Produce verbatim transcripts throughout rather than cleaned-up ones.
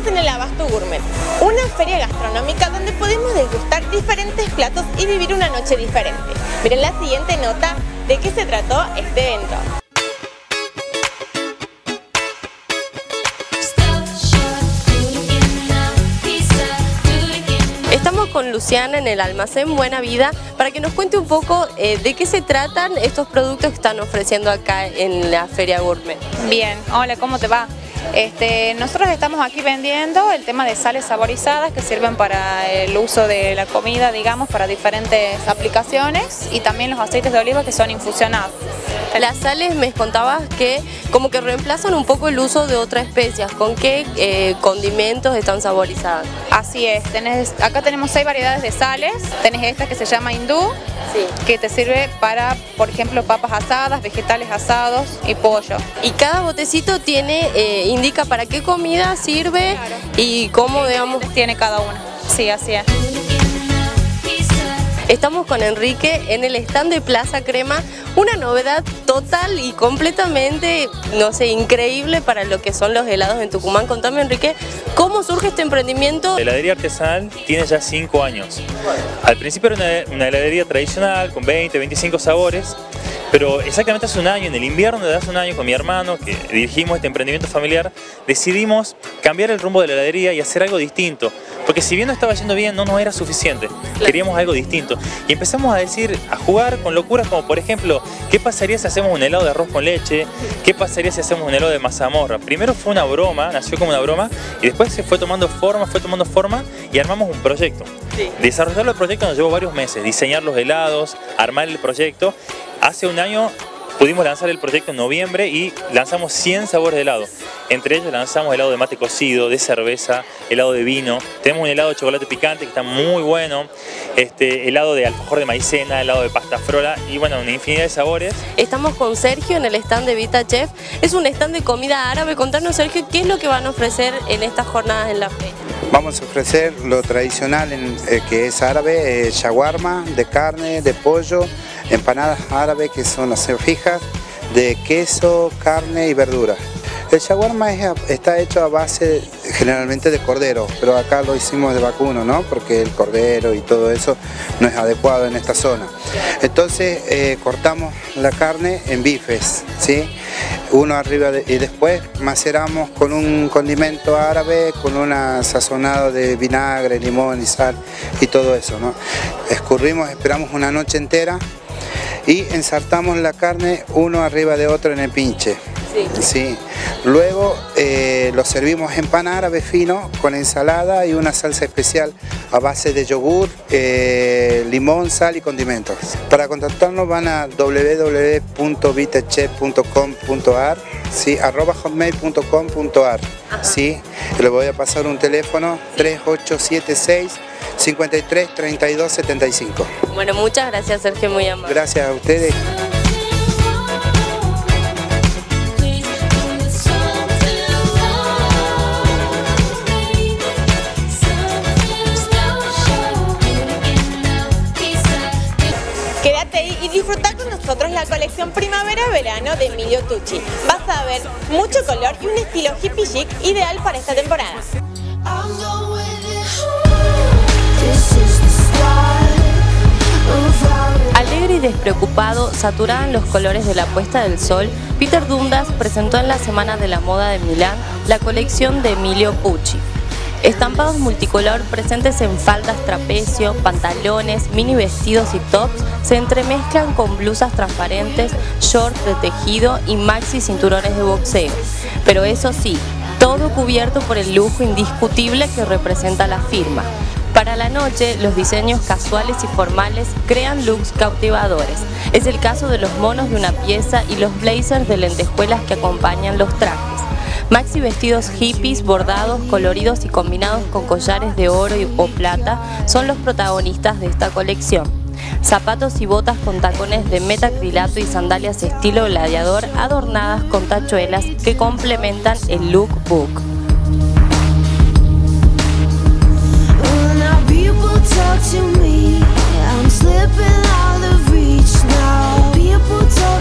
Estamos en el Abasto Gourmet, una feria gastronómica donde podemos degustar diferentes platos y vivir una noche diferente. Miren la siguiente nota de qué se trató este evento. Estamos con Luciana en el almacén Buena Vida para que nos cuente un poco eh, de qué se tratan estos productos que están ofreciendo acá en la Feria Gourmet. Bien, hola, ¿cómo te va? Este, nosotros estamos aquí vendiendo el tema de sales saborizadas que sirven para el uso de la comida, digamos, para diferentes aplicaciones, y también los aceites de oliva que son infusionados. Las sales me contabas que como que reemplazan un poco el uso de otras especias. ¿Con qué eh, condimentos están saborizadas? Así es, tenés, acá tenemos seis variedades de sales. Tenés esta que se llama hindú, sí, que te sirve para, por ejemplo, papas asadas, vegetales asados y pollo. Y cada botecito tiene, eh, indica para qué comida sirve, claro, y cómo, digamos, tiene cada una. Sí, así es. Estamos con Enrique en el stand de Plaza Crema, una novedad total y completamente, no sé, increíble para lo que son los helados en Tucumán. Contame, Enrique, ¿cómo surge este emprendimiento? La heladería artesanal tiene ya cinco años. Al principio era una, una heladería tradicional con veinte, veinticinco sabores, pero exactamente hace un año, en el invierno de hace un año, con mi hermano, que dirigimos este emprendimiento familiar, decidimos cambiar el rumbo de la heladería y hacer algo distinto. Porque si bien no estaba yendo bien, no nos era suficiente. Queríamos algo distinto. Y empezamos a decir, a jugar con locuras como, por ejemplo, ¿qué pasaría si hacemos un helado de arroz con leche? ¿Qué pasaría si hacemos un helado de mazamorra? Primero fue una broma, nació como una broma, y después se fue tomando forma, fue tomando forma, y armamos un proyecto. Sí. Desarrollar el proyecto nos llevó varios meses, diseñar los helados, armar el proyecto. Hace un año pudimos lanzar el proyecto en noviembre y lanzamos cien sabores de helado. Entre ellos lanzamos helado de mate cocido, de cerveza, helado de vino. Tenemos un helado de chocolate picante que está muy bueno, este, helado de alfajor de maicena, helado de pasta frola y bueno, una infinidad de sabores. Estamos con Sergio en el stand de Vita Chef. Es un stand de comida árabe. Contanos, Sergio, ¿qué es lo que van a ofrecer en estas jornadas en la feria? Vamos a ofrecer lo tradicional en, eh, que es árabe, eh, shawarma de carne, de pollo, empanadas árabes que son las fijas, de queso, carne y verdura. El shawarma es, está hecho a base generalmente de cordero, pero acá lo hicimos de vacuno, ¿no? Porque el cordero y todo eso no es adecuado en esta zona. Entonces eh, cortamos la carne en bifes, ¿sí? Uno arriba de, y después maceramos con un condimento árabe, con un sazonado de vinagre, limón y sal y todo eso, ¿no? Escurrimos, esperamos una noche entera y ensartamos la carne uno arriba de otro en el pinche. Sí. Sí. Luego eh, lo servimos en pan árabe fino con ensalada y una salsa especial a base de yogur, eh, limón, sal y condimentos. Para contactarnos van a w w w punto vitachef punto com punto a r, sí, arroba hotmail punto com punto a r. Sí, le voy a pasar un teléfono tres ocho siete seis, cinco tres, tres dos siete cinco. Bueno, muchas gracias, Sergio, muy amable. Gracias a ustedes. Quédate ahí y disfruta con nosotros la colección Primavera-Verano de Emilio Tucci. Vas a ver mucho color y un estilo hippie chic ideal para esta temporada. Alegre y despreocupado, saturada en los colores de la puesta del sol, Peter Dundas presentó en la Semana de la Moda de Milán la colección de Emilio Pucci. Estampados multicolor presentes en faldas trapecio, pantalones, mini vestidos y tops se entremezclan con blusas transparentes, shorts de tejido y maxi cinturones de boxeo. Pero eso sí, todo cubierto por el lujo indiscutible que representa la firma. Para la noche, los diseños casuales y formales crean looks cautivadores. Es el caso de los monos de una pieza y los blazers de lentejuelas que acompañan los trajes. Maxi vestidos hippies, bordados, coloridos y combinados con collares de oro o plata son los protagonistas de esta colección. Zapatos y botas con tacones de metacrilato y sandalias estilo gladiador adornadas con tachuelas que complementan el lookbook.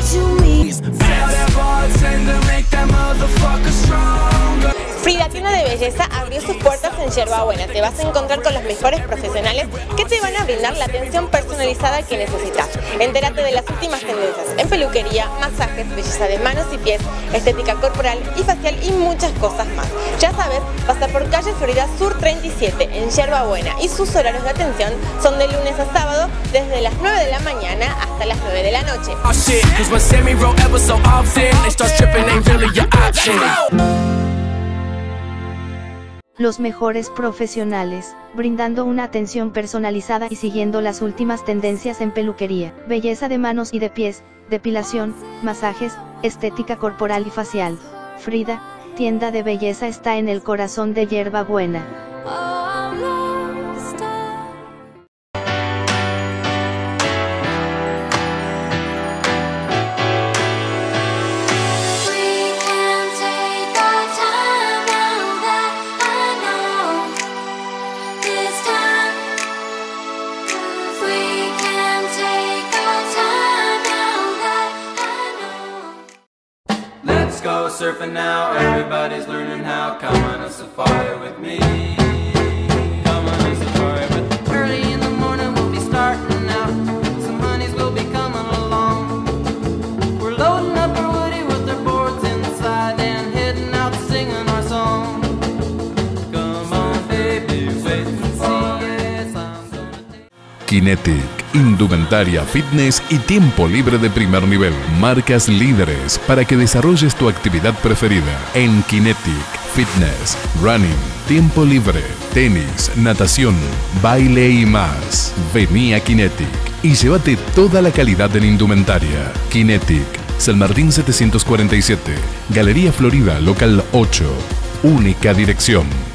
Frida, tienda de Belleza abrió sus puertas en Yerba Buena. Te vas a encontrar con los mejores profesionales que te van a brindar la atención personalizada que necesitas. Entérate de las últimas tendencias en peluquería, masajes, belleza de manos y pies, estética corporal y facial y muchas cosas más. Ya sabes, pasa por calle Florida Sur treinta y siete en Yerba Buena y sus horarios de atención son de lunes a sábado desde las nueve de la mañana hasta las nueve de la noche. Los mejores profesionales, brindando una atención personalizada y siguiendo las últimas tendencias en peluquería, belleza de manos y de pies, depilación, masajes, estética corporal y facial. Frida, tienda de belleza, está en el corazón de Yerba Buena. Go surfing now, everybody's learning how. Come on a safari with me. Come on a safari with me. Early in the morning we'll be starting out. Some honeys will be coming along. We're loading up our woody with our boards inside and heading out singing our song. Come on baby, wait and see. Yes, I'm gonna take... Kinetic, indumentaria, fitness y tiempo libre de primer nivel. Marcas líderes para que desarrolles tu actividad preferida. En Kinetic, fitness, running, tiempo libre, tenis, natación, baile y más. Vení a Kinetic y llévate toda la calidad en indumentaria. Kinetic, San Martín setecientos cuarenta y siete, Galería Florida, local ocho. Única dirección.